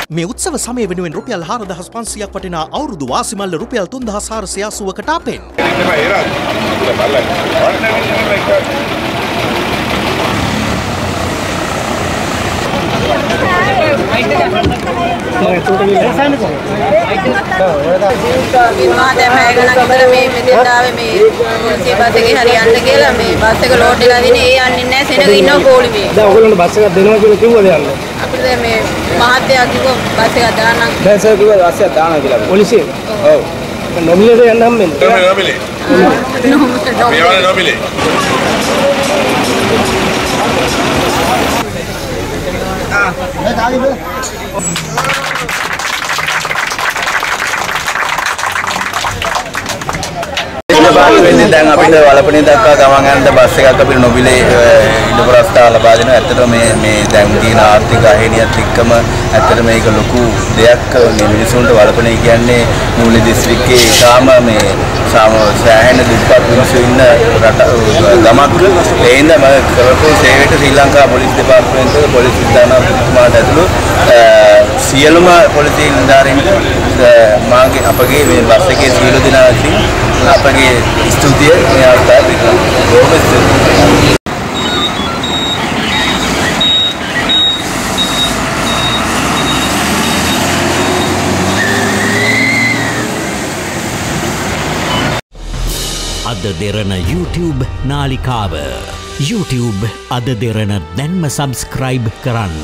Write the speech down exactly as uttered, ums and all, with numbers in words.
මේ උත්සව සමය වෙනුවෙන් රුපියල් හාරදහස් පන්සියයක් වටිනා අවුරුදු වාසිමල්ල රුපියල් තුන්දහස් හාරසිය අසූවකට අපෙන්. වෙන්නේ දැන් අපිට වලපනේ දක්වා ගමන් යන බස් එකක් අපිට නොබිලේ ඉඩ ප්‍රස්තාව ලබා දෙනවා. ඇත්තට මේ මේ දැන් තියෙන ආර්ථික අහේනියත් එක්කම ඇත්තට මේක ලොකු දෙයක්. මේ මිනිසුන්ට වලපනේ කියන්නේ මූල්‍ය දිස්ත්‍රික්කයේ ඉතාම මේ සෑහෙන දුප්පත් මිනිස්සු ඉන්න රට ගමක්. ඒ හින්දා මම කරපු සේවයට ශ්‍රී ලංකා පොලිස් දෙපාර්තමේන්තුවේ පොලිස් විද්‍යානාධිපතිතුමාට ඇතුළු සියලුම පොලිස් නිලධාරීන්ට මාගේ අපගේ මේ බස් එකේ සියලු දෙනා විසින් අපගේ ස්තුතිය මේ අවස්ථාවේ පිටුවා. අද දෙරණ YouTube නාලිකාව YouTube අද දෙරණ දැන්ම සබස්ක්‍රයිබ් කරන්න.